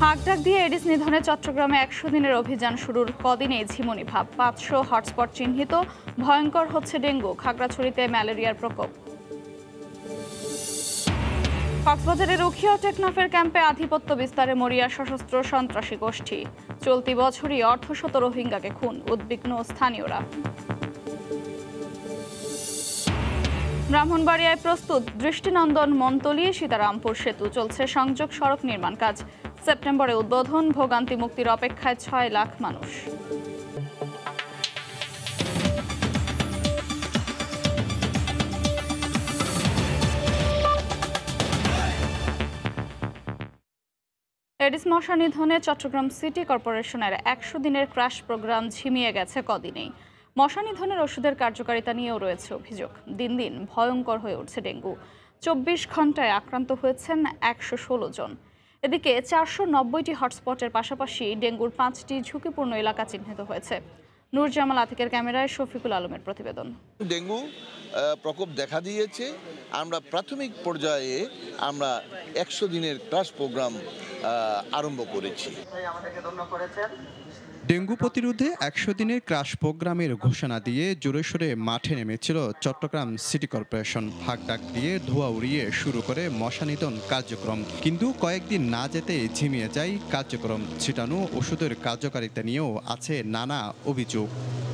হাঁকডাক দিয়ে এডিস নিধনে চট্টগ্রামে ১০০ দিনের অভিযান শুরুর কদিনেই ঝিমুনি ভাব। ৫০০ হটস্পট চিহ্নিত। ভয়ঙ্কর হচ্ছে ডেঙ্গু। খাগড়াছড়িতে ম্যালেরিয়ার প্রকোপ। কক্সবাজারের উখিয়া টেকনাফের ক্যাম্পে আধিপত্য বিস্তারে মরিয়া সশস্ত্র সন্ত্রাসী গোষ্ঠী। চলতি বছরই অর্ধশত রোহিঙ্গাকে খুন। উদ্বিগ্ন স্থানীয়রা। ব্রাহ্মণবাড়িয়ায় প্রস্তুত দৃষ্টিনন্দন মনতলি সীতারামপুর সেতু। চলছে সংযোগ সড়ক নির্মাণ কাজ। সেপ্টেম্বরে উদ্বোধন। ভোগান্তি মুক্তির অপেক্ষায় ৬ লাখ মানুষ। এডিস মশা নিধনে চট্টগ্রাম সিটি কর্পোরেশনের ১০০ দিনের ক্রাশ প্রোগ্রাম ঝিমিয়ে গেছে কদিনেই। মশা নিধনের ওষুধের কার্যকারিতা নিয়েও রয়েছে অভিযোগ। দিন দিন ভয়ঙ্কর হয়ে উঠছে ডেঙ্গু। ২৪ ঘন্টায় আক্রান্ত হয়েছেন ১১৬ জন। এদিকে ৪৯০টি হটস্পটের পাশাপাশি ডেঙ্গুর ৫টি ঝুঁকিপূর্ণ এলাকা চিহ্নিত হয়েছে। নূরজামাল আতিকের ক্যামেরায় শফিকুল আলমের প্রতিবেদন। ডেঙ্গু প্রকোপ দেখা দিয়েছে। আমরা প্রাথমিক পর্যায়ে আমরা ১০০ দিনের ক্রাশ প্রোগ্রাম আরম্ভ করেছি। ডেঙ্গু প্রতিরোধে ১০০ দিনের ক্রাশ প্রোগ্রামের ঘোষণা দিয়ে জোরে সোরে মাঠে নেমেছিল চট্টগ্রাম সিটি কর্পোরেশন। হাঁকডাক দিয়ে ধোঁয়া উড়িয়ে শুরু করে মশা নিধন কার্যক্রম। কিন্তু কয়েকদিন না যেতে ঝিমিয়ে যায় কার্যক্রম। ছিটানো ওষুধের কার্যকারিতা নিয়েও আছে নানা অভিযোগ।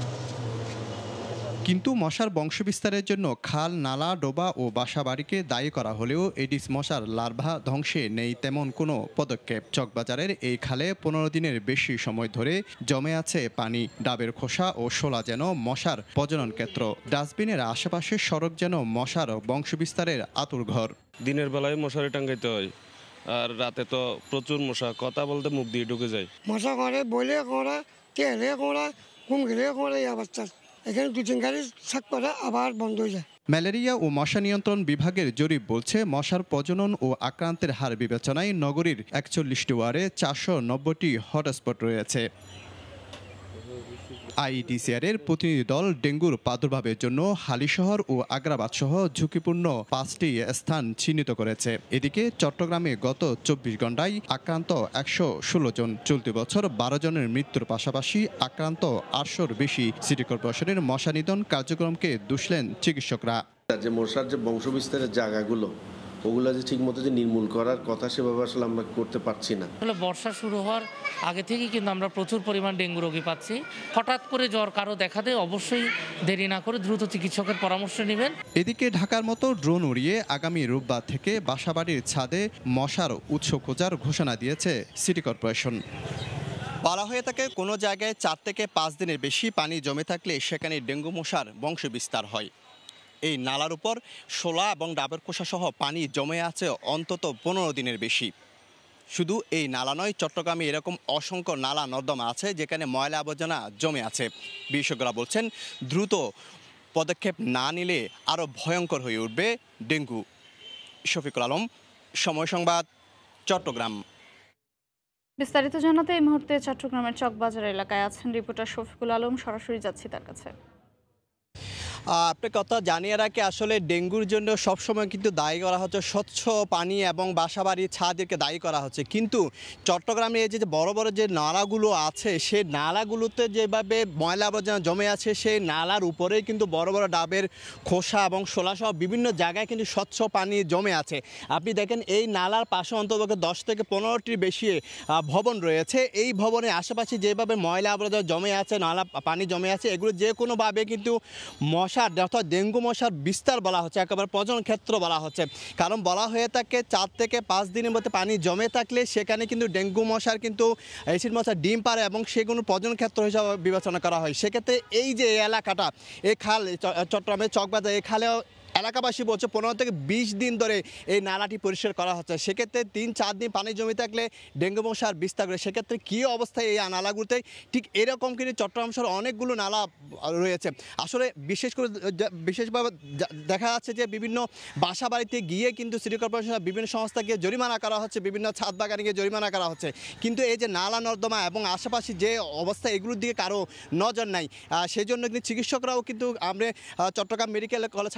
কিন্তু মশার বংশবিস্তারের জন্য খাল, নালা, ডোবা ও বাসাবাড়িকে দায়ী করা হলেও এডিস মশার লার্ভা ধ্বংসে নেই তেমন কোনো পদক্ষেপ। চকবাজারের এই খালে ১৫ দিনের বেশি সময় ধরে জমে আছে পানি। ডাবের খোসা ও শোলা যেন মশার প্রজনন ক্ষেত্র। ডাস্টবিনের আশেপাশে সড়ক যেন মশার বংশবিস্তারের আঁতুড়ঘর। দিনের বেলায় মশারি টাঙ্গাইতে হয়, আর রাতে তো প্রচুর মশা। কথা বলতে মুখ দিয়ে ঢুকে যায়। মশা করে বলে করে তেলে করে কুমকিলে করে অবস্থা। এখানে ২-৩ গাড়ি ছাক করে আবার বন্ধ হয়ে যায়। ম্যালেরিয়া ও মশা নিয়ন্ত্রণ বিভাগের জরিপ বলছে মশার প্রজনন ও আক্রান্তের হার বিবেচনায় নগরীর ৪১টি ওয়ার্ডে ৪৯০টি হটস্পট রয়েছে। আইইডিসিআরের প্রতিনিধি দল ডেঙ্গুর প্রাদুর্ভাবের জন্য হালিশহর ও আগ্রাবাদ সহ ঝুঁকিপূর্ণ ৫টি স্থান চিহ্নিত করেছে। এদিকে চট্টগ্রামে গত ২৪ ঘণ্টায় আক্রান্ত ১১৬ জন। চলতি বছর ১২ জনের মৃত্যুর পাশাপাশি আক্রান্ত ৮০০-র বেশি। সিটি কর্পোরেশনের মশা নিধন কার্যক্রমকে দুষলেন চিকিৎসকরা। যে মশার যে বংশবিস্তারের জায়গাগুলো, ওগুলো যে ঠিক মতো যে নির্মূল করার কথা সেভাবে আসলে আমরা করতে পারছি না। বর্ষা শুরু হওয়ার আগে থেকেই কিন্তু আমরা প্রচুর পরিমাণ ডেঙ্গু রোগী পাচ্ছি। হঠাৎ করে জ্বর কারো দেখা দেয়, অবশ্যই দেরি না করে দ্রুত চিকিৎসকের পরামর্শ নেবেন। এদিকে ঢাকার মতো ড্রোন উড়িয়ে আগামী রোববার থেকে বাসাবাড়ির ছাদে মশার উৎস খোঁজার ঘোষণা দিয়েছে সিটি কর্পোরেশন। বলা হয়ে থাকে কোনো জায়গায় ৪ থেকে ৫ দিনের বেশি পানি জমে থাকলে সেখানে ডেঙ্গু মশার বংশবিস্তার হয়। এই নালার উপর শোলা এবং ডাবের খোসা সহ পানি জমে আছে অন্তত ১৫ দিনের বেশি। শুধু এই নালা নয়, চট্টগ্রামে এরকম অসংখ্য নালা নর্দমা আছে যেখানে ময়লা আবর্জনা জমে আছে। বিশেষজ্ঞরা বলছেন দ্রুত পদক্ষেপ না নিলে আরও ভয়ঙ্কর হয়ে উঠবে ডেঙ্গু। শফিকুল আলম, সময় সংবাদ, চট্টগ্রাম। বিস্তারিত জানাতে এই মুহূর্তে চট্টগ্রামের চকবাজার এলাকায় আছেন রিপোর্টার শফিকুল আলম। সরাসরি যাচ্ছি তার কাছে। আপনার কথা জানিয়ে রাখি, আসলে ডেঙ্গুর জন্য সবসময় কিন্তু দায়ী করা হচ্ছে স্বচ্ছ পানি এবং বাসাবাড়ির ছাদেরকে দায়ী করা হচ্ছে। কিন্তু চট্টগ্রামে এই যে বড় বড় যে নালাগুলো আছে, সেই নালাগুলোতে যেভাবে ময়লা আবর্জনা জমে আছে, সেই নালার উপরেই কিন্তু বড় বড় ডাবের খোসা এবং শোলাসহ বিভিন্ন জায়গায় কিন্তু স্বচ্ছ পানি জমে আছে। আপনি দেখেন এই নালার পাশে অন্তত ১০ থেকে ১৫টির বেশি ভবন রয়েছে। এই ভবনের আশেপাশে যেভাবে ময়লা আবর্জনা জমে আছে, নালা পানি জমে আছে, এগুলো যে কোনোভাবে কিন্তু মশা অর্থাৎ ডেঙ্গু মশার বিস্তার বলা হচ্ছে, একেবারে প্রজনন ক্ষেত্র বলা হচ্ছে। কারণ বলা হয়ে থাকে ৪ থেকে ৫ দিনের মধ্যে পানি জমে থাকলে সেখানে কিন্তু ডেঙ্গু মশার কিন্তু অ্যাসিড মশার ডিম পারে এবং সেগুলো প্রজনন ক্ষেত্র হিসাবে বিবেচনা করা হয়। সেক্ষেত্রে এই যে এলাকাটা, এই খাল, চট্টগ্রামের চকবাজার, এই খালেও এলাকাবাসী বলছে ১৫ থেকে ২০ দিন ধরে এই নালাটি পরিষ্কার করা হচ্ছে। সেক্ষেত্রে ৩-৪ দিন পানি জমে থাকলে ডেঙ্গু মশার বিস্তার করে। সেক্ষেত্রে কী অবস্থায় এই নালাগুলোতে, ঠিক এরকম কিন্তু চট্টগ্রাম শহরে অনেকগুলো নালা রয়েছে। আসলে বিশেষভাবে দেখা যাচ্ছে যে বিভিন্ন বাসা বাড়িতে গিয়ে কিন্তু সিটি কর্পোরেশনের বিভিন্ন সংস্থাকে জরিমানা করা হচ্ছে, বিভিন্ন ছাদ বাগানে গিয়ে জরিমানা করা হচ্ছে। কিন্তু এই যে নালা নর্দমা এবং আশেপাশে যে অবস্থা, এগুলোর দিকে কারো নজর নাই। সেই জন্য কিন্তু চিকিৎসকরাও কিন্তু আমরা চট্টগ্রাম মেডিকেল কলেজ হাসপাতালে গিয়ে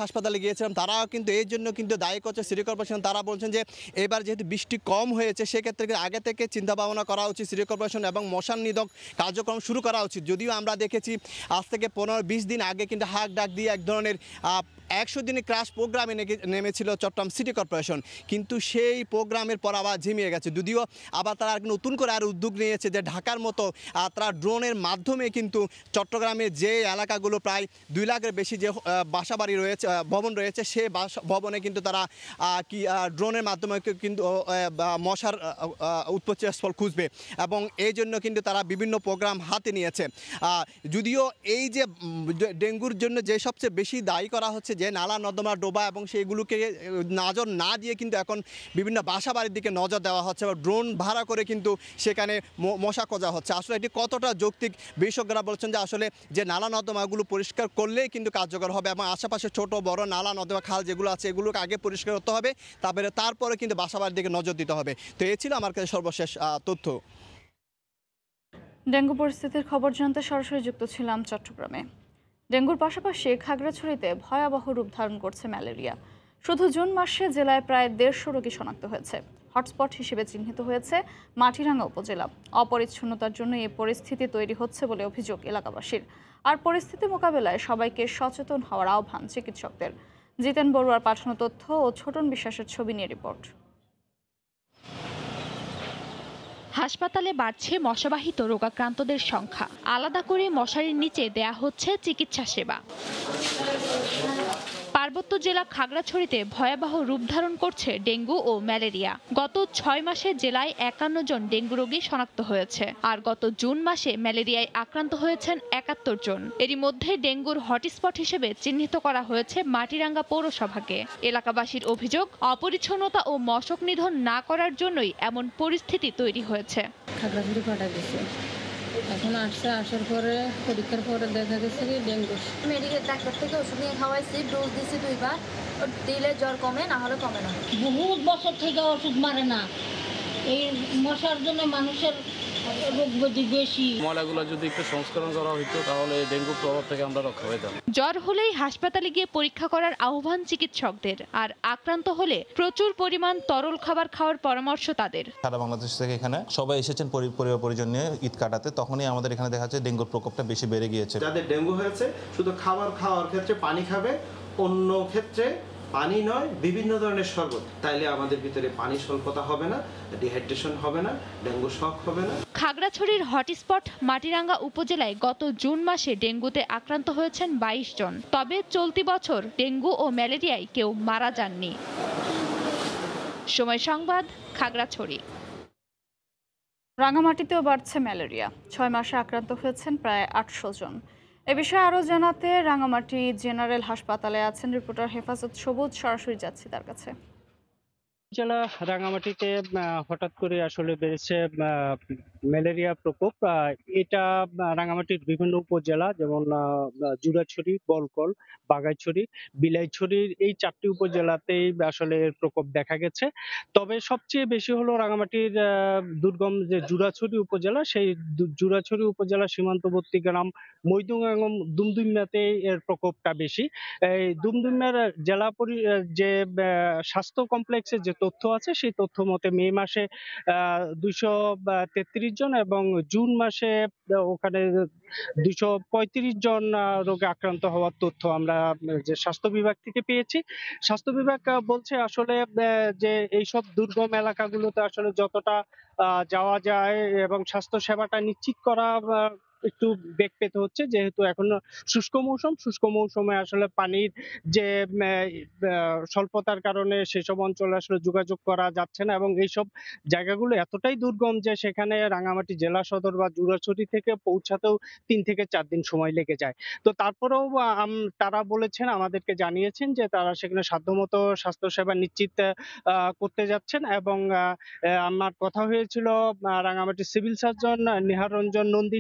গিয়েছিলাম তারাও কিন্তু এর জন্য কিন্তু দায়ী করছে সিটি কর্পোরেশন। তারা বলছেন যে এবার যেহেতু বৃষ্টি কম হয়েছে সেক্ষেত্রে আগে থেকে চিন্তা ভাবনা করা উচিত সিটি কর্পোরেশন এবং মশার নিধন কার্যক্রম শুরু করা উচিত। যদিও আমরা দেখেছি আজ থেকে 15-20 দিন আগে কিন্তু হাক ডাক দিয়ে এক ধরনের 100 দিনের ক্রাশ প্রোগ্রামে নেমেছিল চট্টগ্রাম সিটি কর্পোরেশন, কিন্তু সেই প্রোগ্রামের পর আবার ঝিমিয়ে গেছে। যদিও আবার তারা নতুন করে আর উদ্যোগ নিয়েছে যে ঢাকার মতো তারা ড্রোনের মাধ্যমে কিন্তু চট্টগ্রামের যে এলাকাগুলো প্রায় 2 লাখের বেশি যে বাসাবাড়ি রয়েছে ভবন রয়েছে সেই ভবনে কিন্তু তারা ড্রোনের মাধ্যমে কিন্তু মশার উৎপত্তিস্থল খুঁজবে এবং এই জন্য কিন্তু তারা বিভিন্ন প্রোগ্রাম হাতে নিয়েছে। যদিও এই যে ডেঙ্গুর জন্য যে সবচেয়ে বেশি দায়ী করা হচ্ছে যে নালা নর্দমা ডোবা এবং সেইগুলোকে নজর না দিয়ে কিন্তু এখন বিভিন্ন বাসা বাড়ির দিকে নজর দেওয়া হচ্ছে বা ড্রোন ভাড়া করে কিন্তু সেখানে মশা খোঁজা হচ্ছে। আসলে এটি কতটা যৌক্তিক বিশেষজ্ঞরা বলছেন যে আসলে যে নালা নর্দমাগুলো পরিষ্কার করলেই কিন্তু কার্যকর হবে এবং আশেপাশে ছোট বড় নালা নর্দমা খাল যেগুলো আছে এগুলোকে আগে পরিষ্কার করতে হবে, তারপরে কিন্তু বাসা বাড়ির দিকে নজর দিতে হবে। তো এই ছিল আমার কাছে সর্বশেষ তথ্য। ডেঙ্গু পরিস্থিতির খবর জানতে সরাসরি যুক্ত ছিলাম চট্টগ্রামে। ডেঙ্গুর পাশাপাশি খাগড়াছড়িতে ভয়াবহ রূপ ধারণ করছে ম্যালেরিয়া। শুধু জুন মাসে জেলায় প্রায় 150 রোগী শনাক্ত হয়েছে। হটস্পট হিসেবে চিহ্নিত হয়েছে মাটিরাঙ্গা উপজেলা। অপরিচ্ছন্নতার জন্য এই পরিস্থিতি তৈরি হচ্ছে বলে অভিযোগ এলাকাবাসীর। আর পরিস্থিতি মোকাবেলায় সবাইকে সচেতন হওয়ার আহ্বান চিকিৎসকদের। জিতেন বড়ুয়ার পাঠানো তথ্য ও ছোটন বিশ্বাসের ছবি নিয়ে রিপোর্ট। হাসপাতালে বাড়ছে মশাবাহিত রোগাক্রান্তদের সংখ্যা। আলাদা করে মশারির নিচে দেয়া হচ্ছে চিকিৎসা সেবা। পার্বত্য জেলা খাগড়াছড়িতে ভয়াবহ রূপ ধারণ করছে ডেঙ্গু ও ম্যালেরিয়া। গত 6 মাসে জেলায় 51 জন ডেঙ্গু রোগী শনাক্ত হয়েছে, আর গত জুন মাসে ম্যালেরিয়ায় আক্রান্ত হয়েছেন 71 জন। এরই মধ্যে ডেঙ্গুর হটস্পট হিসেবে চিহ্নিত করা হয়েছে মাটিরাঙ্গা পৌরসভাকে। এলাকাবাসীর অভিযোগ, অপরিচ্ছন্নতা ও মশক নিধন না করার জন্যই এমন পরিস্থিতি তৈরি হয়েছে। খাগড়াছড়ি পাঠাই দিচ্ছে, এখন আসার পরে পরীক্ষার পরে দেখা গেছে কি ডেঙ্গু। মেডিকেল ডাক্তার থেকে ওষুধ নিয়ে খাওয়াইছি, ডোজ দিছি 2 বার, দিলে জ্বর কমে, না হলে কমে না। বহুত বছর থেকে ওষুধ মারে না, এই মশার জন্য মানুষের রোগ ব্যাধি বেশি। ময়লাগুলো যদি একটু সংস্করণ করা হতো তাহলে ডেঙ্গু প্রভাব থেকে আমরা রক্ষা পেতাম। জ্বর হলেই হাসপাতালে গিয়ে পরীক্ষা করার আহ্বান চিকিৎসকদের, আর আক্রান্ত হলে প্রচুর পরিমাণ তরল খাবার খাওয়ার পরামর্শ তাদের। সারা বাংলাদেশ থেকে এখানে সবাই এসেছেন পরিবার পরিজন নিয়ে ঈদ কাটাতে, তখনই আমাদের এখানে দেখা যাচ্ছে ডেঙ্গুর প্রকোপটা বেশি বেড়ে গিয়েছে। যাদের ডেঙ্গু হয়েছে শুধু খাবার খাওয়ার ক্ষেত্রে পানি খাবে, অন্য ক্ষেত্রে পানি নয় বিভিন্ন ধরনের শরবত, তাইলে আমাদের ভিতরে পানি স্বল্পতা হবে না, ডিহাইড্রেশন হবে না, ডেঙ্গু শক হবে না। খাগড়াছড়ির হটস্পট মাটিরাঙ্গা উপজেলায় গত জুন মাসে ডেঙ্গুতে আক্রান্ত হয়েছেন 22 জন। তবে চলতি বছর ডেঙ্গু ও ম্যালেরিয়ায় কেউ মারা যাননি। সময় সংবাদ, খাগড়াছড়ি। রাঙামাটিতেও বাড়ছে ম্যালেরিয়া। 6 মাসে আক্রান্ত হয়েছেন প্রায় 800 জন। এ বিষয়ে আরও জানাতে রাঙামাটি জেনারেল হাসপাতালে আছেন রিপোর্টার হেফাজত সবুজ। সরাসরি যাচ্ছি তার কাছে। জেলা রাঙামাটিতে হঠাৎ করে আসলে বেড়েছে ম্যালেরিয়া প্রকোপ। এটা রাঙামাটির বিভিন্ন উপজেলা যেমন জুরাছড়ি, বলকল, বাগাইছড়ি, বিলাইছড়ির এই 4টি উপজেলাতেই আসলে এর প্রকোপ দেখা গেছে। তবে সবচেয়ে বেশি হলো রাঙামাটির দুর্গম যে জুরাছড়ি উপজেলা, সেই জুরাছড়ি উপজেলা সীমান্তবর্তী গ্রাম মৈদুং এবং দুমদুমিয়াতে এর প্রকোপটা বেশি। এই দুমদুমিয়ার জেলা যে স্বাস্থ্য কমপ্লেক্সের যে তথ্য আছে সেই তথ্য মতে মে মাসে 233 জন এবং জুন মাসে ওখানে 235 জন রোগে আক্রান্ত হওয়ার তথ্য আমরা যে স্বাস্থ্য বিভাগ থেকে পেয়েছি। স্বাস্থ্য বিভাগ বলছে আসলে যে এইসব দুর্গম এলাকাগুলোতে আসলে যতটা যাওয়া যায় এবং স্বাস্থ্য সেবাটা নিশ্চিত করা একটু বেগ পেতে হচ্ছে, যেহেতু এখন শুষ্ক মৌসুমে আসলে পানির যে স্বল্পতার কারণে সেসব অঞ্চলে আসলে যোগাযোগ করা যাচ্ছে না এবং এইসব জায়গাগুলো এতটাই দুর্গম যে সেখানে রাঙামাটি জেলা সদর বা জুরাছড়ি থেকে পৌঁছাতেও 3 থেকে 4 দিন সময় লেগে যায়। তো তারপরেও তারা বলেছেন, আমাদেরকে জানিয়েছেন যে তারা সেখানে সাধ্যমতো স্বাস্থ্যসেবা নিশ্চিত করতে যাচ্ছেন এবং আমার কথা হয়েছিল রাঙামাটি সিভিল সার্জন নিহার রঞ্জন নন্দীর সাথে।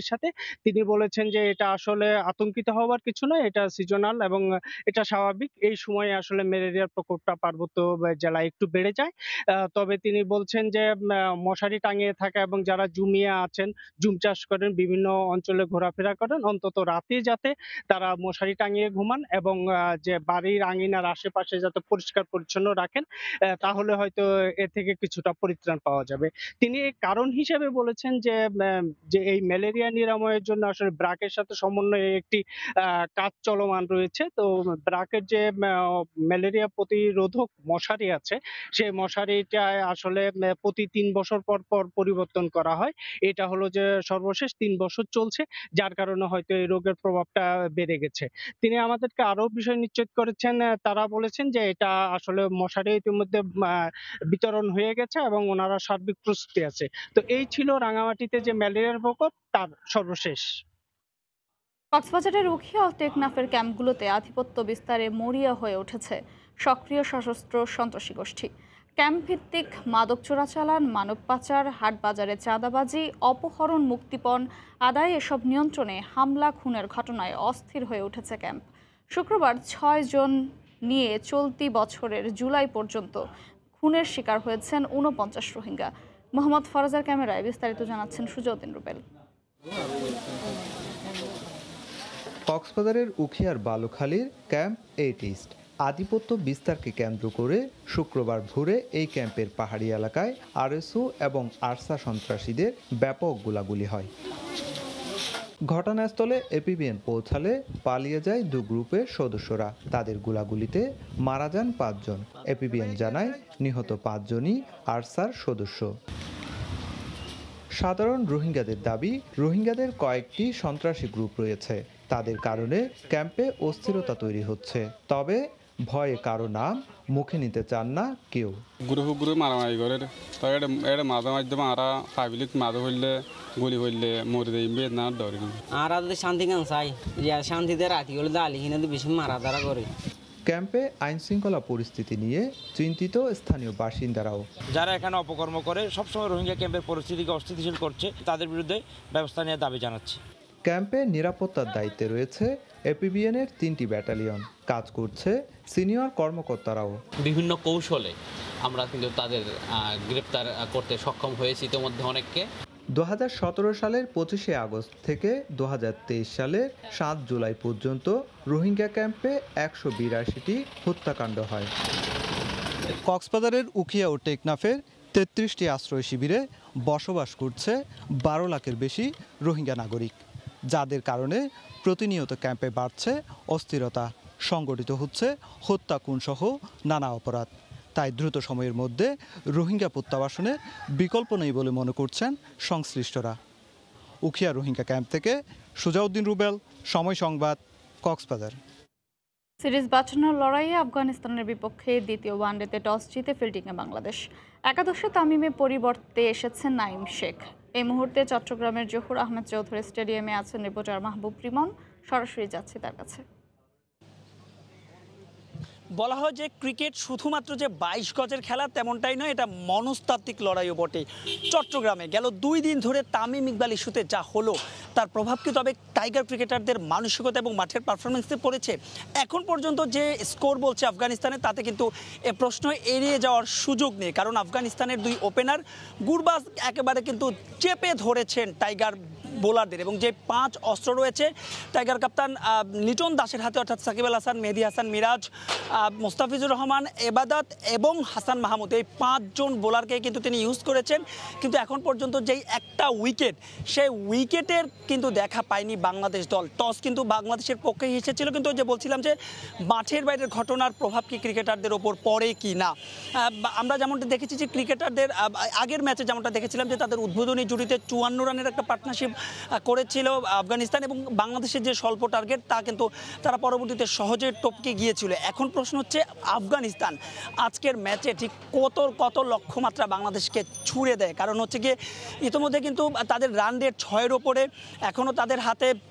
তিনি বলেছেন যে এটা আসলে আতঙ্কিত হওয়ার কিছু নয়, এটা সিজনাল এবং এটা স্বাভাবিক। এই সময়ে আসলে ম্যালেরিয়ার প্রকোপটা পার্বত্য জেলায় একটু বেড়ে যায়। তবে তিনি বলছেন যে মশারি টাঙিয়ে থাকা এবং যারা জুমিয়ে আছেন, জুম চাষ করেন, বিভিন্ন অঞ্চলে ঘোরাফেরা করেন, অন্তত রাতে যাতে তারা মশারি টাঙিয়ে ঘুমান এবং যে বাড়ির আঙিনার আশেপাশে যাতে পরিষ্কার পরিচ্ছন্ন রাখেন, তাহলে হয়তো এ থেকে কিছুটা পরিত্রাণ পাওয়া যাবে। তিনি এই কারণ হিসেবে বলেছেন যে এই ম্যালেরিয়া নিরাময়ের জন্য আসলে ব্র্যাকের সাথে সমন্বয়ে একটি কাজ চলমান রয়েছে। তো ব্র্যাকের যে ম্যালেরিয়া প্রতিরোধক মশারি আছে, সেই মশারিটা আসলে প্রতি ৩ বছর পর পর পরিবর্তন করা হয়। এটা হলো যে সর্বশেষ ৩ বছর চলছে, যার কারণে হয়তো এই রোগের প্রভাবটা বেড়ে গেছে। তিনি আমাদেরকে আরো বিষয় নিশ্চিত করেছেন, তারা বলেছেন যে এটা আসলে মশারি ইতিমধ্যে বিতরণ হয়ে গেছে এবং ওনারা সার্বিক প্রস্তুতি আছে। তো এই ছিল রাঙামাটিতে যে ম্যালেরিয়ার প্রকোপ তার সর্বশেষ। কক্সবাজারের উখিয়া ও টেকনাফের ক্যাম্পগুলোতে আধিপত্য বিস্তারে মরিয়া হয়ে উঠেছে সক্রিয় সশস্ত্র সন্ত্রাসী গোষ্ঠী। ক্যাম্প ভিত্তিক মাদক চোরাচালান, মানব পাচার, হাট বাজারে চাঁদাবাজি, অপহরণ, মুক্তিপণ আদায় এসব নিয়ন্ত্রণে হামলা, খুনের ঘটনায় অস্থির হয়ে উঠেছে ক্যাম্প। শুক্রবার ৬ জন নিয়ে চলতি বছরের জুলাই পর্যন্ত খুনের শিকার হয়েছেন ৪৯ রোহিঙ্গা। মোহাম্মদ ফরাজার ক্যামেরায় বিস্তারিত জানাচ্ছেন সুজউদ্দিন রুবেল। কক্সবাজারের উখিয়ার বালুখালীর ক্যাম্প 8 ইস্ট আধিপত্য বিস্তারকে কেন্দ্র করে শুক্রবার ভোরে এই ক্যাম্পের পাহাড়ি এলাকায় আরএসও এবং আরসা সন্ত্রাসীদের ব্যাপক গোলাগুলি হয়। ঘটনাস্থলে এপিবিএন পৌঁছালে পালিয়ে যায় 2 গ্রুপের সদস্যরা। তাদের গোলাগুলিতে মারা যান 5 জন। এপিবিএন জানায় নিহত 5 জনই আরসার সদস্য। সাধারণ রোহিঙ্গাদের দাবি, রোহিঙ্গাদের কয়েকটি সন্ত্রাসী গ্রুপ রয়েছে, তাদের কারণে ক্যাম্পে অস্থিরতা তৈরি হচ্ছে। তবে ভয়ে কারো নাম মুখে নিতে চান না কেউ। গ্রুপ মারামারি করে, তবে এটা মাঝে মাধ্যমে আরা পাবলিক মাঝে হইলে গুলি হইলে মরে যাইবে না ডর। আর যদি শান্তি গান চাই, শান্তিতে রাতি হলে দালিহীন বেশি মারাধারা করে। ক্যাম্পে আইন শৃঙ্খলা পরিস্থিতি নিয়ে চিন্তিত স্থানীয় বাসিন্দারাও। যারা এখানে অপকর্ম করে সবসময় রোহিঙ্গা ক্যাম্পের পরিস্থিতিকে অস্থিতিশীল করছে, তাদের বিরুদ্ধে ব্যবস্থা নিয়ে দাবি জানাচ্ছে। ক্যাম্পে নিরাপত্তার দায়িত্বে রয়েছে এপিবিএনের 3টি ব্যাটালিয়ন, কাজ করছে সিনিয়র কর্মকর্তারাও। বিভিন্ন কৌশলে আমরা কিন্তু তাদের গ্রেপ্তার করতে সক্ষম হয়েছি ইতিমধ্যে অনেককে। 2017 সালের 25শে আগস্ট থেকে 2023 সালের 7 জুলাই পর্যন্ত রোহিঙ্গা ক্যাম্পে 182টি হত্যাকাণ্ড হয়। কক্সবাজারের উখিয়া ও টেকনাফের 33টি আশ্রয় শিবিরে বসবাস করছে 12 লাখের বেশি রোহিঙ্গা নাগরিক, যাদের কারণে প্রতিনিয়ত ক্যাম্পে বাড়ছে অস্থিরতা, সংগঠিত হচ্ছে হত্যা, খুনসহ নানা অপরাধ। তাই দ্রুত সময়ের মধ্যে রোহিঙ্গা প্রত্যাবাসনের বিকল্প নেই বলে মনে করছেন সংশ্লিষ্টরা। উখিয়া রোহিঙ্গা ক্যাম্প থেকে সুজাউদ্দিন রুবেল, সময় সংবাদ, কক্সবাজার। সিরিজ বাঁচানোর লড়াইয়ে আফগানিস্তানের বিপক্ষে দ্বিতীয় ওয়ানডেতে টস জিতে ফিল্ডিংয়ে বাংলাদেশ। একাদশে তামিমের পরিবর্তে এসেছেন নাঈম শেখ। এই মুহূর্তে চট্টগ্রামের জহুর আহমেদ চৌধুরী স্টেডিয়ামে আছেন রিপোর্টার মাহবুব রিমন। সরাসরি যাচ্ছি তার কাছে। বলা হয় যে ক্রিকেট শুধুমাত্র যে 22 গজের খেলা তেমনটাই নয়, এটা মনস্তাত্ত্বিক লড়াইও বটে। চট্টগ্রামে গেল 2 দিন ধরে তামিম ইকবাল ইস্যুতে যা হলো তার প্রভাব কি তবে টাইগার ক্রিকেটারদের মানসিকতা এবং মাঠের পারফরমেন্সে পড়েছে? এখন পর্যন্ত যে স্কোর বলছে আফগানিস্তানে, তাতে কিন্তু এ প্রশ্ন এড়িয়ে যাওয়ার সুযোগ নেই, কারণ আফগানিস্তানের 2 ওপেনার গুরবাজ একেবারে কিন্তু চেপে ধরেছেন টাইগার বোলারদের, এবং যে 5 অস্ত্র রয়েছে টাইগার কাপ্তান লিটন দাসের হাতে, অর্থাৎ সাকিব আল হাসান, মেহেদী হাসান মিরাজ, মোস্তাফিজুর রহমান, এবাদাত এবং হাসান মাহমুদ, এই 5 জন বোলারকে কিন্তু তিনি ইউজ করেছেন। কিন্তু এখন পর্যন্ত যেই একটা উইকেট, সেই উইকেটের কিন্তু দেখা পায়নি বাংলাদেশ দল। টস কিন্তু বাংলাদেশের পক্ষেই এসেছিল, কিন্তু যে বলছিলাম যে মাঠের বাইরের ঘটনার প্রভাব কি ক্রিকেটারদের ওপর পড়ে কি না। আমরা যেমনটা দেখেছি যে ক্রিকেটারদের আগের ম্যাচে যেমনটা দেখেছিলাম যে তাদের উদ্বোধনী জুটিতে 54 রানের একটা পার্টনারশিপ করেছিল আফগানিস্তান, এবং বাংলাদেশের যে স্বল্প টার্গেট তা কিন্তু তারা পরবর্তীতে সহজে টপকে গিয়েছিল। এখন প্রশ্ন হচ্ছে আফগানিস্তান আজকের ম্যাচে ঠিক কত লক্ষ্যমাত্রা বাংলাদেশকে ছুঁড়ে দেয়, কারণ হচ্ছে গিয়ে ইতিমধ্যে কিন্তু তাদের রান রেট 6-এর ওপরে, এখনও তাদের হাতে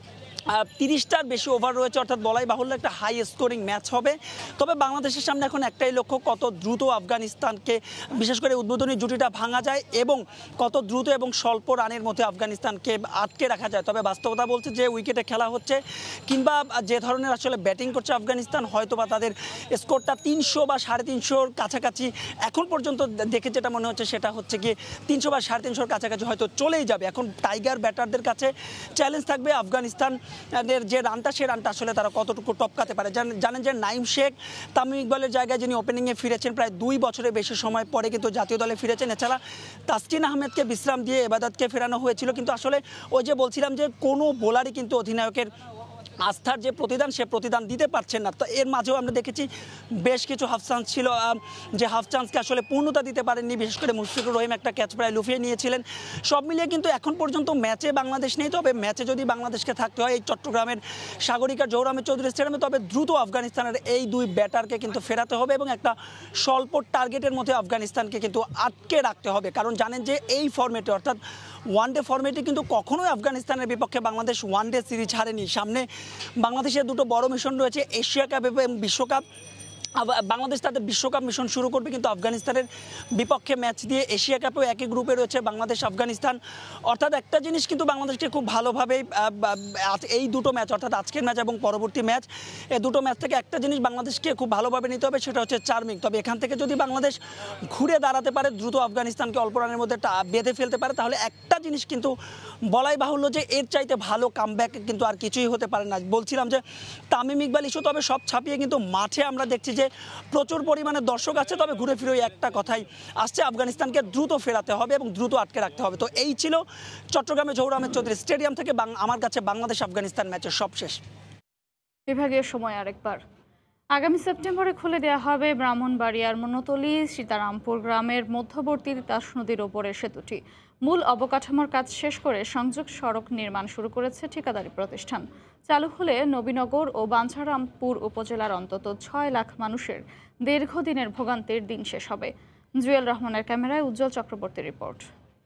30টার বেশি ওভার রয়েছে, অর্থাৎ বলাই বাহুল্য একটা হাই স্কোরিং ম্যাচ হবে। তবে বাংলাদেশের সামনে এখন একটাই লক্ষ্য, কত দ্রুত আফগানিস্তানকে বিশেষ করে উদ্বোধনী জুটিটা ভাঙা যায় এবং কত দ্রুত এবং স্বল্প রানের মধ্যে আফগানিস্তানকে আটকে রাখা যায়। তবে বাস্তবতা বলছে যে উইকেটে খেলা হচ্ছে কিংবা যে ধরনের আসলে ব্যাটিং করছে আফগানিস্তান, হয়তো বা তাদের স্কোরটা 300 বা 350-র কাছাকাছি এখন পর্যন্ত দেখে যেটা মনে হচ্ছে সেটা হচ্ছে কি 300 বা 350-র কাছাকাছি হয়তো চলেই যাবে। এখন টাইগার ব্যাটারদের কাছে চ্যালেঞ্জ থাকবে আফগানিস্তান যে রানটা, সে রানটা আসলে তারা কতটুকু টপকাতে পারে। জানেন যে নাইম শেখ তামিম ইকবালের জায়গায় যিনি ওপেনিংয়ে ফিরেছেন প্রায় 2 বছরের বেশি সময় পরে কিন্তু জাতীয় দলে ফিরেছেন। এছাড়া তাসকিন আহমেদকে বিশ্রাম দিয়ে এবাদতকে ফেরানো হয়েছিল, কিন্তু আসলে ওই যে বলছিলাম যে কোনো বোলারই কিন্তু অধিনায়কের আস্থার যে প্রতিদান সে প্রতিদান দিতে পারছেন না। তো এর মাঝেও আমরা দেখেছি বেশ কিছু হাফ চান্স ছিল, যে হাফ চান্সকে আসলে পূর্ণতা দিতে পারেননি। বিশেষ করে মুশফিকুর রহিম একটা ক্যাচ প্রায় লুফিয়ে নিয়েছিলেন। সব মিলিয়ে কিন্তু এখন পর্যন্ত ম্যাচে বাংলাদেশ নেই। তবে ম্যাচে যদি বাংলাদেশকে থাকতে হয় এই চট্টগ্রামের সাগরিকার জহুর আহমেদ চৌধুরী স্টেডিয়ামে, তবে দ্রুত আফগানিস্তানের এই 2 ব্যাটারকে কিন্তু ফেরাতে হবে এবং একটা স্বল্প টার্গেটের মধ্যে আফগানিস্তানকে কিন্তু আটকে রাখতে হবে। কারণ জানেন যে এই ফরম্যাটে অর্থাৎ ওয়ানডে ফরম্যাটে কিন্তু কখনোই আফগানিস্তানের বিপক্ষে বাংলাদেশ ওয়ানডে সিরিজ হারেনি। সামনে বাংলাদেশের 2টো বড় মিশন রয়েছে, এশিয়া কাপ এবং বিশ্বকাপ। বাংলাদেশ তাদের বিশ্বকাপ মিশন শুরু করবে কিন্তু আফগানিস্তানের বিপক্ষে ম্যাচ দিয়ে। এশিয়া কাপেও একই গ্রুপে রয়েছে বাংলাদেশ আফগানিস্তান। অর্থাৎ একটা জিনিস কিন্তু বাংলাদেশকে খুব ভালোভাবেই এই 2টো ম্যাচ অর্থাৎ আজকের ম্যাচ এবং পরবর্তী ম্যাচ, এই 2টো ম্যাচ থেকে একটা জিনিস বাংলাদেশকে খুব ভালোভাবে নিতে হবে, সেটা হচ্ছে চার্মিং। তবে এখান থেকে যদি বাংলাদেশ ঘুরে দাঁড়াতে পারে, দ্রুত আফগানিস্তানকে অল্প রানের মধ্যে বেঁধে ফেলতে পারে, তাহলে একটা জিনিস কিন্তু বলাই বাহুল্য যে এর চাইতে ভালো কামব্যাক কিন্তু আর কিছুই হতে পারে না। বলছিলাম যে তামিম ইকবাল ইস্যু, তবে সব ছাপিয়ে কিন্তু মাঠে আমরা দেখছি যে প্রচুর পরিমাণে দর্শক আছে। তবে ঘুরে ফিরে একটা কথাই আসছে, আফগানিস্তানকে দ্রুত ফেরাতে হবে এবং দ্রুত আটকে রাখতে হবে। তো এই ছিল চট্টগ্রামে জহুর আহমেদ চৌধুরী স্টেডিয়াম থেকে আমার কাছে বাংলাদেশ আফগানিস্তান ম্যাচের সবশেষ। বিভাগীয় সময় আরেকবার, আগামী সেপ্টেম্বরে খুলে দেওয়া হবে ব্রাহ্মণবাড়িয়ার মনতলি সীতারামপুর গ্রামের মধ্যবর্তী তিতাস নদীর ওপরের সেতুটি। মূল অবকাঠামোর কাজ শেষ করে সংযোগ সড়ক নির্মাণ শুরু করেছে ঠিকাদারি প্রতিষ্ঠান। চালু হলে নবীনগর ও বাঞ্ছারামপুর উপজেলার অন্তত 6 লাখ মানুষের দীর্ঘদিনের ভোগান্তির দিন শেষ হবে। জুয়েল রহমানের ক্যামেরায় উজ্জ্বল চক্রবর্তী রিপোর্ট।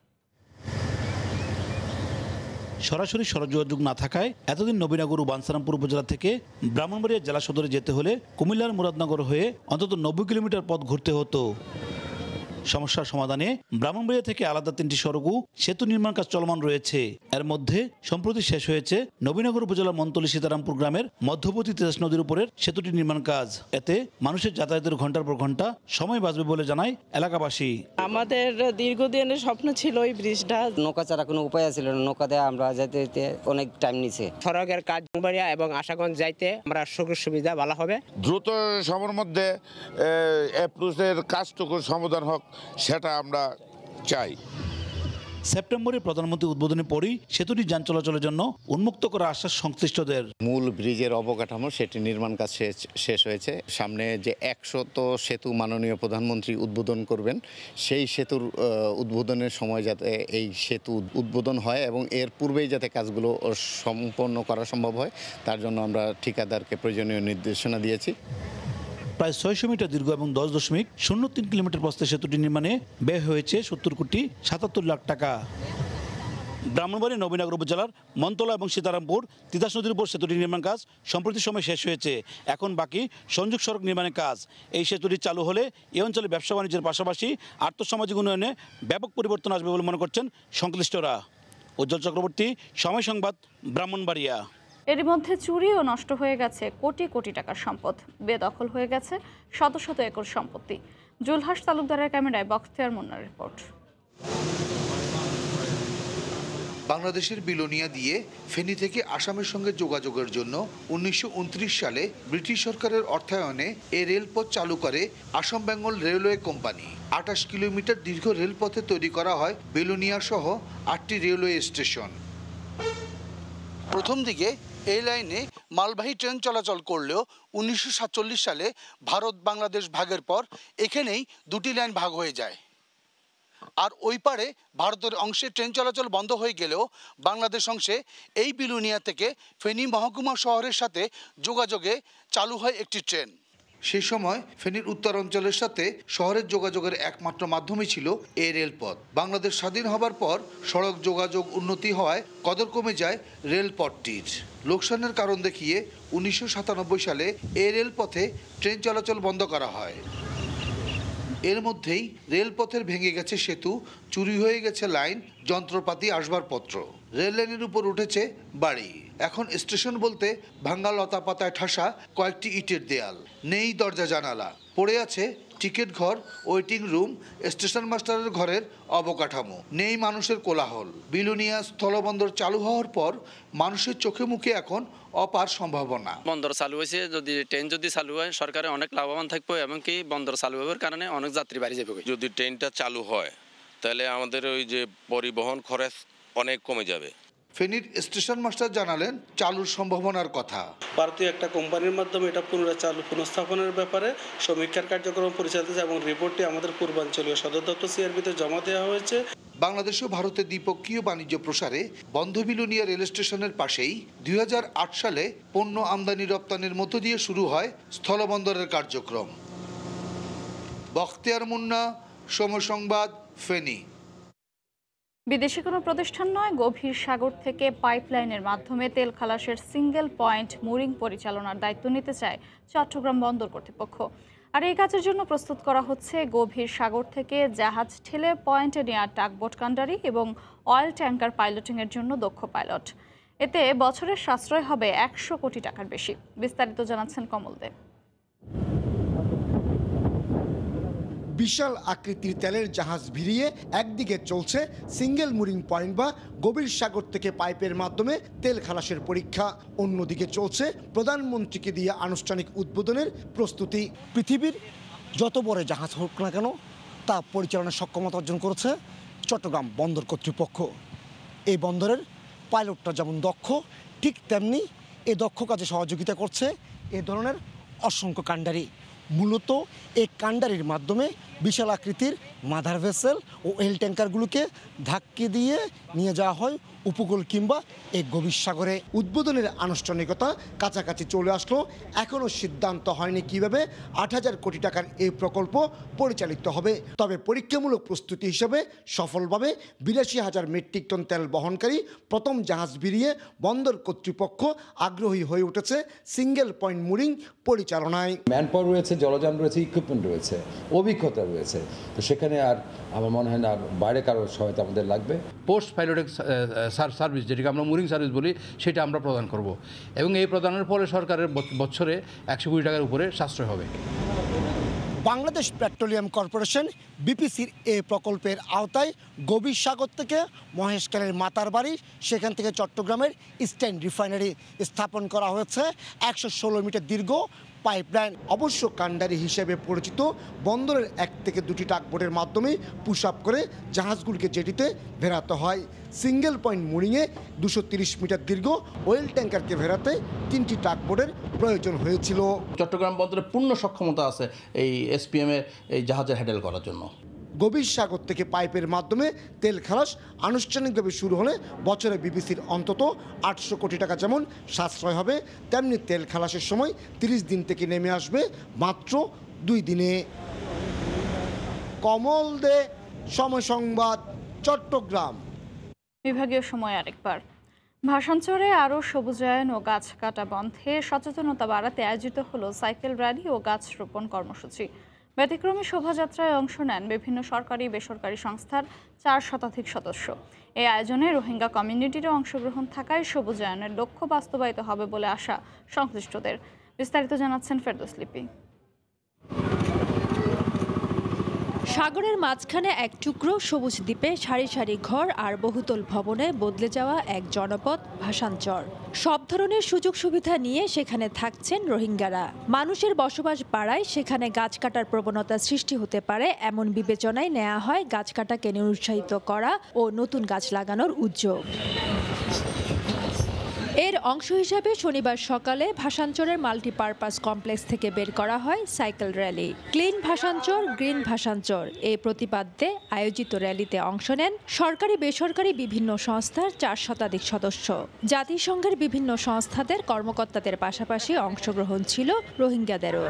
সরাসরি সড়ক যোগাযোগ না থাকায় এতদিন নবীনগর ও বাঞ্ছারামপুর উপজেলা থেকে ব্রাহ্মণবাড়িয়া জেলা সদরে যেতে হলে কুমিল্লার মুরাদনগর হয়ে অন্তত 90 কিলোমিটার পথ ঘুরতে হতো। সমস্যার সমাধানে ব্রাহ্মণবাড়িয়া থেকে আলাদা 3টি সড়ক ও সেতু নির্মাণ কাজ চলমান রয়েছে। এর মধ্যে সম্প্রতি শেষ হয়েছে নবীনগর উপজেলার মনতলি সীতারামপুর গ্রামের মধ্যবর্তী তিতাস নদীর উপরের সেতুটি নির্মাণ কাজ। এতে মানুষের যাতায়াতের ঘন্টার পর ঘন্টা সময় বাঁচবে বলে জানায় এলাকাবাসী। আমাদের দীর্ঘদিনের স্বপ্ন ছিল এই ব্রিজটা, নৌকা ছাড়া কোনো উপায় ছিল না, নৌকা দিয়ে আমরা যেতে যেতে অনেক টাইম নিছে। সড়কের কাজ ব্রাহ্মণবাড়িয়া এবং আশাগঞ্জ যাইতে আমরা সুযোগ সুবিধা ভালো হবে। দ্রুত সময়ের মধ্যে এর কাজটুকু সমাধান হোক, সেটা আমরা চাই। সেপ্টেম্বরে প্রধানমন্ত্রী উদ্বোধনের পরই সেতুটি যান চলাচলের জন্য উন্মুক্ত করা আশ্বাস সংশ্লিষ্টদের। মূল ব্রিজের অবকাঠামো সেটি নির্মাণ কাজ শেষ হয়েছে। সামনে যে 100 সেতু মাননীয় প্রধানমন্ত্রী উদ্বোধন করবেন, সেই সেতুর উদ্বোধনের সময় যাতে এই সেতু উদ্বোধন হয় এবং এর পূর্বেই যাতে কাজগুলো সম্পন্ন করা সম্ভব হয়, তার জন্য আমরা ঠিকাদারকে প্রয়োজনীয় নির্দেশনা দিয়েছি। প্রায় 600 মিটার দীর্ঘ এবং 10.03 কিলোমিটার প্রস্থে সেতুটি নির্মাণে ব্যয় হয়েছে 70 কোটি 77 লাখ টাকা। ব্রাহ্মণবাড়িয়া নবীনগর উপজেলার মনতলা এবং সীতারামপুর তিতাস নদীর উপর সেতুটি নির্মাণ কাজ সম্প্রতি সময় শেষ হয়েছে। এখন বাকি সংযোগ সড়ক নির্মাণের কাজ। এই সেতুটি চালু হলে এই অঞ্চলে ব্যবসা বাণিজ্যের পাশাপাশি আর্থসামাজিক উন্নয়নে ব্যাপক পরিবর্তন আসবে বলে মনে করছেন সংশ্লিষ্টরা। উজ্জ্বল চক্রবর্তী, সময় সংবাদ, ব্রাহ্মণবাড়িয়া। এর মধ্যে চুরি ও নষ্ট হয়ে গেছে কোটি কোটি টাকার সম্পদ, বেদখল হয়ে গেছে শত শত একর সম্পত্তি। জুলহাস তালুকদারের ক্যামেরায় বখতিয়ার মুন্নার রিপোর্ট। বাংলাদেশের বিলোনিয়া দিয়ে ফেনী থেকে আসামের সঙ্গে যোগাযোগের জন্য 1929 সালে ব্রিটিশ সরকারের অর্থায়নে এই রেলপথ চালু করে Assam Bengal railway company. 28 kilometre দীর্ঘ রেলপথে তৈরি করা হয় বিলোনিয়া সহ 8টি রেলওয়ে স্টেশন। প্রথম দিকে এই লাইনে মালবাহী ট্রেন চলাচল করলেও 1947 সালে ভারত বাংলাদেশ ভাগের পর এখানেই 2টি লাইন ভাগ হয়ে যায়। আর ওই পারে ভারতের অংশে ট্রেন চলাচল বন্ধ হয়ে গেলেও বাংলাদেশ অংশে এই বিলোনিয়া থেকে ফেনী মহকুমা শহরের সাথে যোগাযোগে চালু হয় একটি ট্রেন। সেই সময় ফেনীর উত্তরাঞ্চলের সাথে শহরের যোগাযোগের একমাত্র মাধ্যমই ছিল এই রেলপথ। বাংলাদেশ স্বাধীন হবার পর সড়ক যোগাযোগ উন্নতি হওয়ায় কদর কমে যায় রেলপথটির। লোকসানের কারণ দেখিয়ে 1997 সালে এই রেলপথে ট্রেন চলাচল বন্ধ করা হয়। এর মধ্যেই রেলপথের ভেঙে গেছে সেতু, চুরি হয়ে গেছে লাইন, যন্ত্রপাতি, আসবাবপত্র। রেল লাইনের উপর উঠেছে বাড়ি। এখন স্টেশন বলতে ভাঙ্গা লতা পাতায় ঠাসা কয়েকটি ইটের দেয়াল, নেই দরজা জানালা, পড়ে আছে টিকিট ঘর, ওয়েটিং রুম, স্টেশন মাস্টারের ঘরের অবকাঠামো, নেই মানুষের কোলাহল। বিলোনিয়া স্থলবন্দর চালু হওয়ার পর মানুষের চোখে মুখে এখন অপার সম্ভাবনা। বন্দর চালু হয়েছে, যদি ট্রেন যদি চালু হয় সরকারে অনেক লাভবান থাকবে, এমনকি বন্দর চালু হওয়ার কারণে অনেক যাত্রী বাড়ি যাবে। যদি ট্রেনটা চালু হয় তাহলে আমাদের ওই যে পরিবহন খরচ অনেক কমে যাবে। ফেনীর স্টেশন মাস্টার জানালেন চালুর সম্ভাবনার কথা। ভারতীয় একটা কোম্পানির মাধ্যমে এটা পুনঃস্থাপনের ব্যাপারে সমীক্ষার কার্যক্রম পরিচালিত হয়েছে এবং রিপোর্টটি আমাদের পূর্বাঞ্চলীয় সদর দপ্তর সিআরবিতে জমা দেওয়া হয়েছে। বাংলাদেশ ও ভারতের দ্বিপক্ষীয় বাণিজ্য প্রসারে বন্ধ বিলোনিয়া রেল স্টেশনের পাশেই 2008 সালে পণ্য আমদানি রপ্তানির মধ্য দিয়ে শুরু হয় স্থলবন্দরের কার্যক্রম। বখতিয়ার মুন্না, সময় সংবাদ, ফেনী। বিদেশি কোনো প্রতিষ্ঠান নয়, গভীর সাগর থেকে পাইপলাইনের মাধ্যমে তেল খালাসের সিঙ্গেল পয়েন্ট মুরিং পরিচালনার দায়িত্ব নিতে চায় চট্টগ্রাম বন্দর কর্তৃপক্ষ। আর এই কাজের জন্য প্রস্তুত করা হচ্ছে গভীর সাগর থেকে জাহাজ ঠেলে পয়েন্টে নেওয়া টাগবোট কান্ডারি এবং অয়েল ট্যাঙ্কার পাইলটিংয়ের জন্য দক্ষ পাইলট। এতে বছরের সাশ্রয় হবে 100 কোটি টাকার বেশি। বিস্তারিত জানাচ্ছেন কমল দেব। বিশাল আকৃতির তেলের জাহাজ ভিড়িয়ে একদিকে চলছে সিঙ্গেল মুরিং পয়েন্ট বা গভীর সাগর থেকে পাইপের মাধ্যমে তেল খালাসের পরীক্ষা, অন্যদিকে চলছে প্রধানমন্ত্রীকে দিয়ে আনুষ্ঠানিক উদ্বোধনের প্রস্তুতি। পৃথিবীর যত বড় জাহাজ হোক না কেন তা পরিচালনার সক্ষমতা অর্জন করেছে চট্টগ্রাম বন্দর কর্তৃপক্ষ। এই বন্দরের পাইলটরা যেমন দক্ষ, ঠিক তেমনি এই দক্ষ কাজে সহযোগিতা করছে এ ধরনের অসংখ্য কান্ডারি। মূলত এই কান্ডারির মাধ্যমে বিশাল আকৃতির মাদার ভেসেল ও অয়েল ট্যাঙ্কারগুলোকে ধাক্কে দিয়ে নিয়ে যাওয়া হয় উপকূল কিংবা এই গভীর সাগরে। উদ্বোধনের আনুষ্ঠানিকতা কাছাকাছি চলে আসলো, এখনও সিদ্ধান্ত হয়নি কিভাবে 8,000 কোটি টাকার এই প্রকল্প পরিচালিত হবে। তবে পরীক্ষামূলক প্রস্তুতি হিসেবে সফলভাবে 82,000 মেট্রিক টন তেল বহনকারী প্রথম জাহাজ ভিড়িয়ে বন্দর কর্তৃপক্ষ আগ্রহী হয়ে উঠেছে সিঙ্গেল পয়েন্ট মুরিং পরিচালনায়। ম্যানপাওয়ার রয়েছে, জলযান রয়েছে, ইকুইপমেন্ট রয়েছে, অভিজ্ঞতা রয়েছে, তো সেখানে আর আমার মনে হয় না আর বাইরে কারোর সহায়তা আমাদের লাগবে। পোস্ট পাইলটিক সার্ভিস, যেটাকে আমরা মুরিং সার্ভিস বলি, সেটা আমরা প্রদান করব এবং এই প্রদানের ফলে সরকারের বছরে 100 কোটি টাকার উপরে সাশ্রয় হবে। বাংলাদেশ পেট্রোলিয়াম কর্পোরেশন বিপিসির এই প্রকল্পের আওতায় গভীর সাগর থেকে মহেশখালীর মাতার বাড়ি, সেখান থেকে চট্টগ্রামের ইস্টার্ন রিফাইনারি স্থাপন করা হয়েছে 116 মিটার দীর্ঘ পাইপলাইন। অবশ্য কান্ডারি হিসেবে পরিচিত বন্দরের 1 থেকে 2টি টাগবোটের মাধ্যমে পুশ আপ করে জাহাজগুলিকে জেটিতে ভেড়াতে হয়। সিঙ্গেল পয়েন্ট মুরিংয়ে 230 মিটার দীর্ঘ অয়েল ট্যাঙ্কারকে ভেড়াতে 3টি টাগবোটের প্রয়োজন হয়েছিল। চট্টগ্রাম বন্দরের পূর্ণ সক্ষমতা আছে এই এসপিএমের এই জাহাজের হ্যান্ডেল করার জন্য। গভীর সাগর থেকে পাইপের মাধ্যমে তেল খালাস আনুষ্ঠানিকভাবে শুরু হলে বছরে বিবিসির অন্তত 800 কোটি টাকা যেমন সাশ্রয় হবে, তেমনি তেল খালাসের সময় 30 দিন থেকে নেমে আসবে মাত্র 2 দিনে। কমল দে, সময় সংবাদ, চট্টগ্রাম। বিভাগীয় সময় আরেকবার। ভাষাঞ্চলে আরও সবুজায়ন ও গাছ কাটা বন্ধে সচেতনতা বাড়াতে আয়োজিত হলো সাইকেল র্যালি ও গাছ রোপণ কর্মসূচি। ব্যতিক্রমী শোভাযাত্রায় অংশ নেন বিভিন্ন সরকারি বেসরকারি সংস্থার 4 শতাধিক সদস্য। এই আয়োজনে রোহিঙ্গা কমিউনিটিরও অংশগ্রহণ থাকায় সবুজায়নের লক্ষ্য বাস্তবায়িত হবে বলে আশা সংশ্লিষ্টদের। বিস্তারিত জানাচ্ছেন ফেরদৌস লিপি। সাগরের মাঝখানে এক টুকরো সবুজ দ্বীপে সারি সারি ঘর আর বহুতল ভবনে বদলে যাওয়া এক জনপদ ভাষাঞ্চর। সব ধরনের সুযোগ সুবিধা নিয়ে সেখানে থাকছেন রোহিঙ্গারা। মানুষের বসবাস বাড়ায় সেখানে গাছ কাটার প্রবণতা সৃষ্টি হতে পারে, এমন বিবেচনায় নেওয়া হয় গাছ কাটাকে নিরুৎসাহিত করা ও নতুন গাছ লাগানোর উদ্যোগ। এর অংশ হিসেবে শনিবার সকালে ভাষাঞ্চরের মাল্টিপারপাস কমপ্লেক্স থেকে বের করা হয় cycle rally. Clean Bhasanchar, green Bhasanchar এই প্রতিপাদ্যে আয়োজিত র্যালিতে অংশ নেন সরকারি বেসরকারি বিভিন্ন সংস্থার 4 শতাধিক সদস্য। জাতিসংঘের বিভিন্ন সংস্থাদের কর্মকর্তাদের পাশাপাশি অংশগ্রহণ ছিল রোহিঙ্গাদেরও।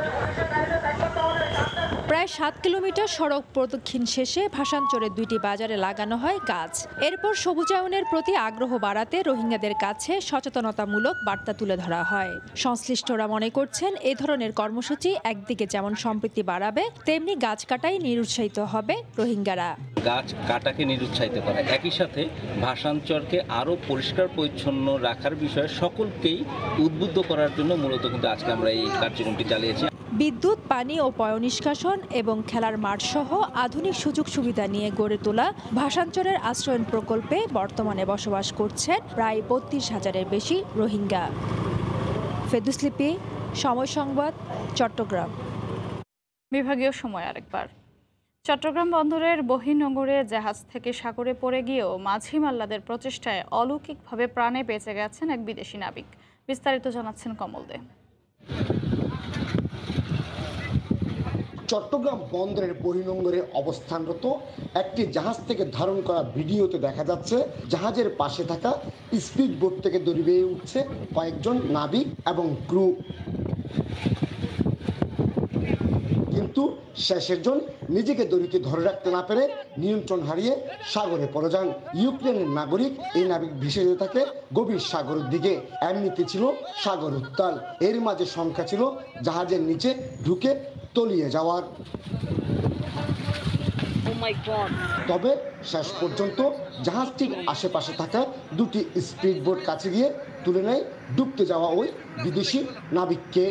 প্রায় 7 কিলোমিটার সড়ক প্রদক্ষিণ শেষে ভাষাঞ্চরে 2টি বাজারে লাগানো হয় গাছ। এরপর সবুজায়নের প্রতি আগ্রহ বাড়াতে রোহিঙ্গাদের কাছে সচেতনতামূলক বার্তা তুলে ধরা হয়। সংশ্লিষ্টরা মনে করছেন এ ধরনের কর্মসূচি একদিকে যেমন সম্প্রীতি বাড়াবে, তেমনি গাছ কাটাই নিরুৎসাহিত হবে রোহিঙ্গারা। গাছ কাটাকে নিরুৎসাহিত করা, একই সাথে ভাষাঞ্চরকে আরও পরিষ্কার পরিচ্ছন্ন রাখার বিষয়ে সকলকেই উদ্বুদ্ধ করার জন্য মূলত কিন্তু আজকে আমরা এই কার্যক্রমটি চালিয়েছি। বিদ্যুৎ, পানি ও পয়ঃনিষ্কাশন এবং খেলার মাঠ সহ আধুনিক সুযোগ সুবিধা নিয়ে গড়ে তোলা ভাষাঞ্চরের আশ্রয়ণ প্রকল্পে বর্তমানে বসবাস করছেন প্রায় 32,000-এর বেশি রোহিঙ্গা। ফেদুসলিপি, সময় সংবাদ, চট্টগ্রাম। বিভাগীয় সময় আরেকবার। চট্টগ্রাম বন্দরের বহির্নোঙরে জাহাজ থেকে সাগরে পড়ে গিয়েও মাঝি মাল্লাদের প্রচেষ্টায় অলৌকিকভাবে প্রাণে বেঁচে গেছেন এক বিদেশি নাবিক। বিস্তারিত জানাচ্ছেন কমল দে। চট্টগ্রাম বন্দরের বহির্নোঙরে অবস্থানরত একটি জাহাজ থেকে ধারণ করা ভিডিওতে দেখা যাচ্ছে জাহাজের পাশে থাকা স্পিড বোট থেকে দড়ি বেয়ে উঠছে কয়েকজন নাবিক এবং ক্রু, কিন্তু শেষের জন নিজেকে দড়িতে ধরে রাখতে না পেরে নিয়ন্ত্রণ হারিয়ে সাগরে পড়ে যান। ইউক্রেনের নাগরিক এই নাবিক ভেসে যেতে থাকে গভীর সাগরের দিকে। এমনিতে ছিল সাগর উত্তাল, এর মাঝে সংখ্যা ছিল জাহাজের নিচে ঢুকে তলিয়ে যাওয়ার। তবে শেষ পর্যন্ত জাহাজটির আশেপাশে থাকা 2টি স্পিড বোট কাছে গিয়ে তুলে নেয় ডুবতে যাওয়া ওই বিদেশি নাবিককে।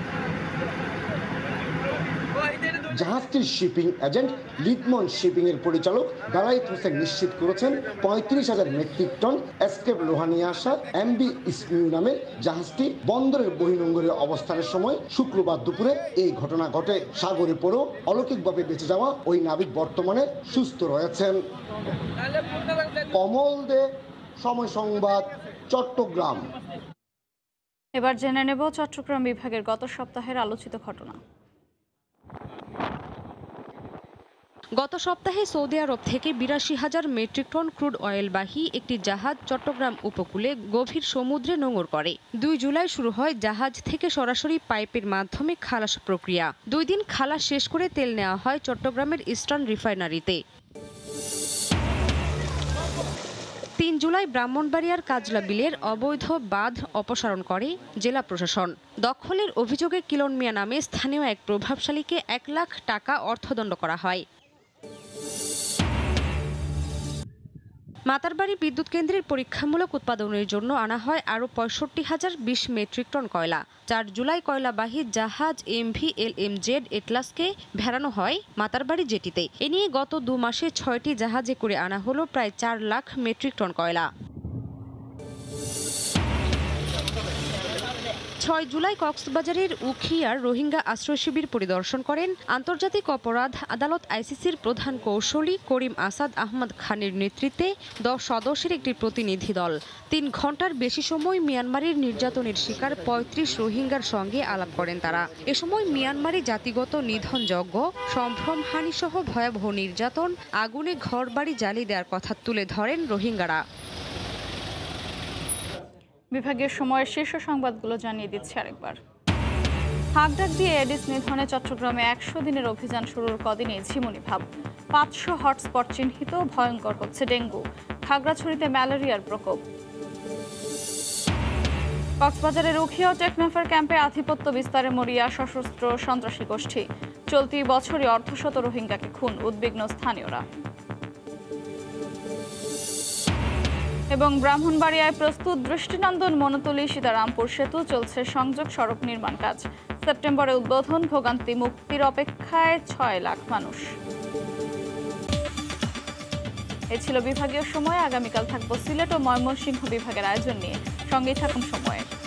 জাহাজটির শিপিং এজেন্ট লিডমন শিপিং এর পরিচালক বেলায়েত হোসেন নিশ্চিত করেছেন 35,000 মেট্রিক টন এসকেপ লোহা নিয়ে আসা এমবি ইসমিউ নামের জাহাজটি বন্দরের বহির্নোঙরে অবস্থানের সময় শুক্রবার দুপুরে এই ঘটনা ঘটে। সাগরে পড়েও অলৌকিকভাবে বেঁচে যাওয়া ওই নাবিক বর্তমানে সুস্থ রয়েছেন। কমল দে, সময় সংবাদ, চট্টগ্রাম। এবার জেনে নেব চট্টগ্রাম বিভাগের গত সপ্তাহের আলোচিত ঘটনা। গত সপ্তাহে সৌদি আরব থেকে 82,000 মেট্রিক টন ক্রুড অয়েলবাহী একটি জাহাজ চট্টগ্রাম উপকূলে গভীর সমুদ্রে নোঙর করে। 2 জুলাই শুরু হয় জাহাজ থেকে সরাসরি পাইপের মাধ্যমে খালাস প্রক্রিয়া। 2 দিন খালাস শেষ করে তেল নেওয়া হয় চট্টগ্রামের ইস্টার্ন রিফাইনারিতে। 3 জুলাই ব্রাহ্মণবাড়িয়ার কাজলা বিলের অবৈধ বাঁধ অপসারণ করে জেলা প্রশাসন। দখলের অভিযোগে কিলন মিয়া নামে স্থানীয় এক প্রভাবশালীকে 1 লাখ টাকা অর্থদণ্ড করা হয়। মাতারবাড়ি বিদ্যুৎ কেন্দ্রের পরীক্ষামূলক উৎপাদনের জন্য আনা হয় আরও 65,020 মেট্রিক টন কয়লা। 4 জুলাই কয়লাবাহী জাহাজ MV-LMZ এটলাসকে ভেড়ানো হয় মাতারবাড়ি জেটিতে। এ নিয়ে গত 2 মাসে 6টি জাহাজে করে আনা হলো প্রায় 4 লাখ মেট্রিক টন কয়লা। 6 জুলাই কক্সবাজারের উখিয়ার রোহিঙ্গা আশ্রয় শিবির পরিদর্শন করেন আন্তর্জাতিক অপরাধ আদালত ICCর প্রধান কৌশলী করিম আসাদ আহমদ খানের নেতৃত্বে 10 সদস্যের একটি প্রতিনিধি দল 3 ঘন্টার বেশি সময় মিয়ানমারের নির্যাতনের শিকার 35 রোহিঙ্গার সঙ্গে আলাপ করেন তারা। এ সময় মিয়ানমারে জাতিগত নিধনযজ্ঞ, সম্ভ্রমহানি সহ ভয়াবহ নির্যাতন, আগুনে ঘরবাড়ি জ্বালিয়ে দেওয়ার কথা তুলে ধরেন রোহিঙ্গারা। বিভাগীয় সময়ের শীর্ষ সংবাদগুলো জানিয়ে দিচ্ছে আরেকবার। হাঁকডাক দিয়ে এডিস নিধনে চট্টগ্রামে 100 দিনের অভিযান শুরুর কদিনে ঝিমুনি ভাব। 500 হটস্পট চিহ্নিত, ভয়ঙ্কর হচ্ছে ডেঙ্গু। খাগড়াছড়িতে ম্যালেরিয়ার প্রকোপ। কক্সবাজারের উখিয়া ও টেকনাফের ক্যাম্পে আধিপত্য বিস্তারে মরিয়া সশস্ত্র সন্ত্রাসী গোষ্ঠী। চলতি বছরই অর্ধশত রোহিঙ্গাকে খুন, উদ্বিগ্ন স্থানীয়রা। এবং ব্রাহ্মণবাড়িয়ায় প্রস্তুত দৃষ্টিনন্দন মনতলি সীতারামপুর সেতু, চলছে সংযোগ সড়ক নির্মাণ কাজ। সেপ্টেম্বরে উদ্বোধন, ভোগান্তি মুক্তির অপেক্ষায় 6 লাখ মানুষ। এ ছিল বিভাগীয় সময়। আগামীকাল থাকবো সিলেট ও ময়মনসিংহ বিভাগের আয়োজন নিয়ে। সঙ্গেই থাকুন সময়ের।